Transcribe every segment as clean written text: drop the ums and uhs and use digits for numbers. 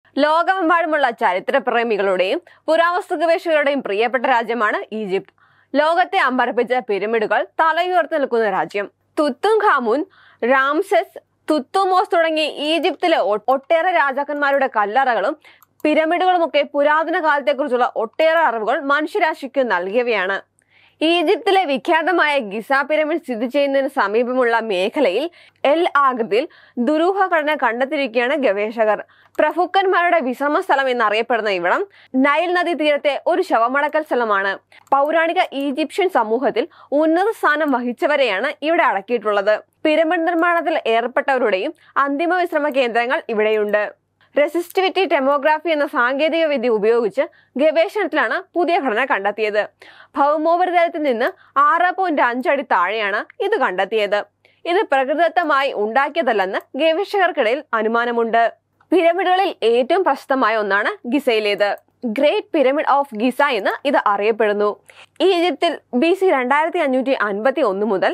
ലോകമെമ്പാടുമുള്ള ചരിത്രപ്രേമികളുടെയും പുരാവസ്തു ഗവേഷകരുടെയും പ്രിയപ്പെട്ട രാജ്യമാണ് ഈജിപ്ത്. ലോകത്തെ അമ്പരപ്പിച്ച പിരമിഡുകൾ തലയുയർത്തി നിൽക്കുന്ന രാജ്യം. തുത്തുൻഖാമുൻ, റാംസെസ്, തുത്തുമോസ് തുടങ്ങി ഈജിപ്തിലെ ഒട്ടേറെ രാജാക്കന്മാരുടെ കല്ലറകളും പിരമിഡുകളുമൊക്കെ പുരാതന കാലത്തെക്കുറിച്ചുള്ള ഒട്ടേറെ അറിവുകൾ മനുഷ്യരാശിക്ക് നൽകിയവയാണ്. ഈജിപ്തിലെ വിഖ്യാതമായ ഗിസ പിരമിഡ് സ്ഥിതി ചെയ്യുന്നതിന് സമീപമുള്ള മേഖലയിൽ എൽ ആകൃതിയിൽ ദുരൂഹ ഘടന കണ്ടെത്തിയിരിക്കുകയാണ് ഗവേഷകർ. പ്രഭുക്കന്മാരുടെ വിശ്രമ സ്ഥലം എന്നറിയപ്പെടുന്ന ഇവിടം നൈൽ നദീ തീരത്തെ ഒരു ശവമടക്കൽ സ്ഥലമാണ്. പൗരാണിക ഈജിപ്ഷ്യൻ സമൂഹത്തിൽ ഉന്നത സ്ഥാനം വഹിച്ചവരെയാണ് ഇവിടെ അടക്കിയിട്ടുള്ളത്. പിരമിഡ് നിർമ്മാണത്തിൽ ഏർപ്പെട്ടവരുടെയും അന്തിമ വിശ്രമ കേന്ദ്രങ്ങൾ ഇവിടെയുണ്ട്. റെസിസ്റ്റിവിറ്റി ടെമോഗ്രാഫി എന്ന സാങ്കേതിക വിദ്യ ഉപയോഗിച്ച് ഗവേഷണത്തിലാണ് പുതിയ ഘടന കണ്ടെത്തിയത്. ഭൗമോപരിതലത്തിൽ നിന്ന് 6.5 അടി താഴെയാണ് ഇത് കണ്ടെത്തിയത്. ഇത് പ്രകൃതിദത്തമായി ഉണ്ടാക്കിയതല്ലെന്ന് ഗവേഷകർക്കിടയിൽ അനുമാനമുണ്ട്. പിരമിഡുകളിൽ ഏറ്റവും പ്രശസ്തമായ ഒന്നാണ് ഗിസയിലേത്. ഗ്രേറ്റ് പിരമിഡ് ഓഫ് ഗിസ എന്ന് ഇത് അറിയപ്പെടുന്നു. ഈജിപ്തിൽ BC 2551 മുതൽ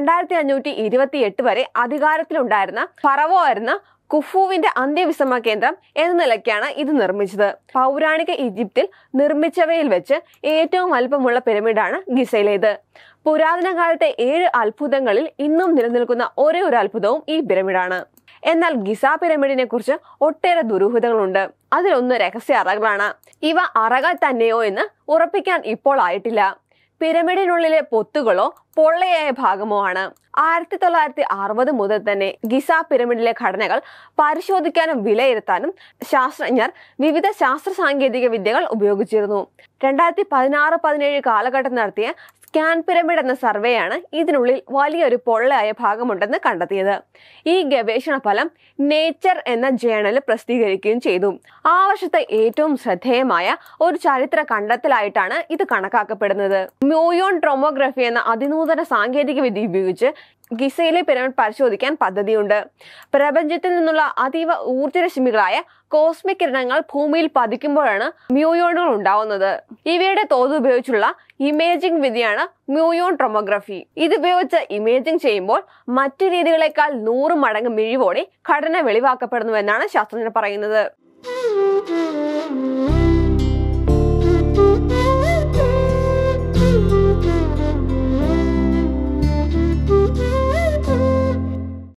2528 വരെ അധികാരത്തിലുണ്ടായിരുന്ന ഫറവോ ആയിരുന്ന കുഫുവിന്റെ അന്ത്യവിശ്രമ കേന്ദ്രം എന്ന നിലയ്ക്കാണ് ഇത് നിർമ്മിച്ചത്. പൗരാണിക ഈജിപ്തിൽ നിർമ്മിച്ചവയിൽ വെച്ച് ഏറ്റവും വലുപ്പമുള്ള പിരമിഡാണ് ഗിസയിലേത്. പുരാതന കാലത്തെ 7 അത്ഭുതങ്ങളിൽ ഇന്നും നിലനിൽക്കുന്ന ഒരേ ഒരു അത്ഭുതവും ഈ പിരമിഡാണ്. എന്നാൽ ഗിസ പിരമിഡിനെ കുറിച്ച് ഒട്ടേറെ ദുരൂഹതകളുണ്ട്. അതിലൊന്ന് രഹസ്യ അറകളാണ്. ഇവ അറകൾ തന്നെയോ എന്ന് ഉറപ്പിക്കാൻ ഇപ്പോൾ ആയിട്ടില്ല. പിരമിഡിനുള്ളിലെ പൊത്തുകളോ പൊള്ളയായ ഭാഗമോ ആണ്. 1960 മുതൽ തന്നെ ഗിസ പിരമിഡിലെ ഘടനകൾ പരിശോധിക്കാനും വിലയിരുത്താനും ശാസ്ത്രജ്ഞർ വിവിധ ശാസ്ത്ര സാങ്കേതിക വിദ്യകൾ ഉപയോഗിച്ചിരുന്നു. 2016-17 കാലഘട്ടം നടത്തിയ സ്കാൻ പിരമിഡ് എന്ന സർവേയാണ് ഇതിനുള്ളിൽ വലിയൊരു പൊള്ളയായ ഭാഗമുണ്ടെന്ന് കണ്ടെത്തിയത്. ഈ ഗവേഷണ ഫലം നേച്ചർ എന്ന ജേണലിൽ പ്രസിദ്ധീകരിക്കുകയും ചെയ്തു. ആ വർഷത്തെ ഏറ്റവും ശ്രദ്ധേയമായ ഒരു ചരിത്ര കണ്ടെത്തലായിട്ടാണ് ഇത് കണക്കാക്കപ്പെടുന്നത്. മ്യൂയോൺ ട്രോമോഗ്രഫി എന്ന അതിനൂതന സാങ്കേതിക വിദ്യ ഉപയോഗിച്ച് ഗിസയിലെ പിരമിഡ് പരിശോധിക്കാൻ പദ്ധതിയുണ്ട്. പ്രപഞ്ചത്തിൽ നിന്നുള്ള അതീവ ഊർജ്ജരശ്മികളായ കോസ്മിക് കിരണങ്ങൾ ഭൂമിയിൽ പതിക്കുമ്പോഴാണ് മ്യൂയോണുകൾ ഉണ്ടാവുന്നത്. ഇവയുടെ തോത് ഉപയോഗിച്ചുള്ള ഇമേജിംഗ് വിദ്യയാണ് മ്യൂയോൺ ട്രോമോഗ്രഫി. ഇതുപയോഗിച്ച് ഇമേജിംഗ് ചെയ്യുമ്പോൾ മറ്റു രീതികളെക്കാൾ 100 മടങ്ങ് മിഴിവോടെ ഘടന വെളിവാക്കപ്പെടുന്നുവെന്നാണ് ശാസ്ത്രജ്ഞർ പറയുന്നത്.